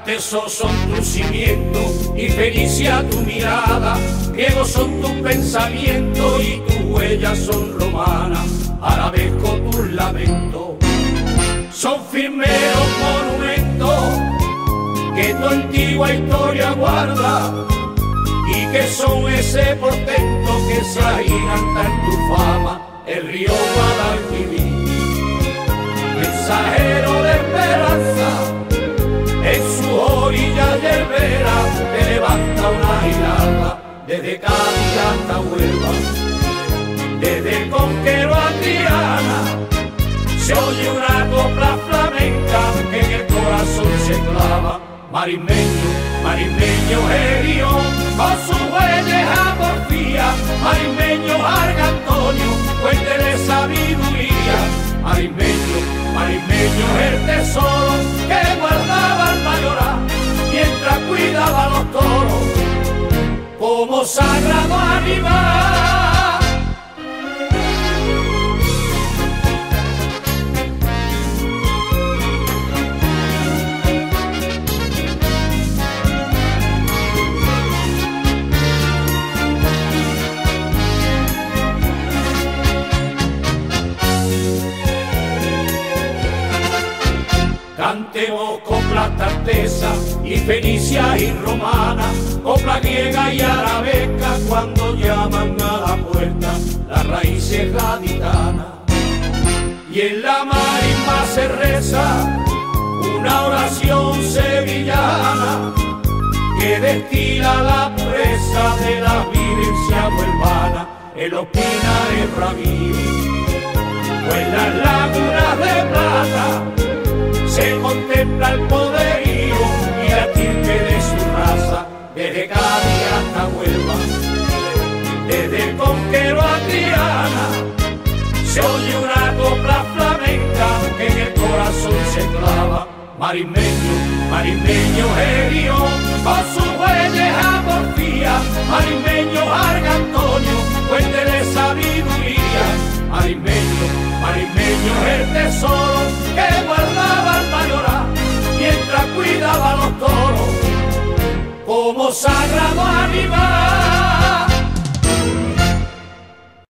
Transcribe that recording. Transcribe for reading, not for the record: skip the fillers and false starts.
Artesos son tus cimientos y fenicia tu mirada, griegos son tus pensamientos y tus huellas son romanas, arabesco tus lamentos. Son firmeros monumentos que tu antigua historia guarda y que son ese portento que se agiganta en tu fama, el río Guadalquivir. Mensajero de esperanza, en su orilla yerbera te levanta una giralda, desde Cádiz hasta Huelva, desde Conquero a Triana, se oye una copla flamenca que en el corazón se clava. Marismeño, marismeño Gerión, con sus bueyes a porfía, marismeño Marga Antonio, fuente de sabiduría. Marismeño, marismeño el tesoro que guardaba el mayoral, mientras cuidaba los toros como sagrado animal. Cantemos coplas de artesa y fenicia y romana, copla griega y arabeca cuando llaman a la puerta las raíces gaditanas. Y en la marisma se reza una oración sevillana que destila la pureza de la vivencia huelvana en los pinares bravíos o en las lagunas de plata. Se contempla el poderío y la estirpe de su raza, desde Cádiz hasta Huelva, desde Conquero a Triana, se oye una copla flamenca que en el corazón se clava. Marismeño, marismeño Gerión, con sus bueyes a porfía, marismeño Marga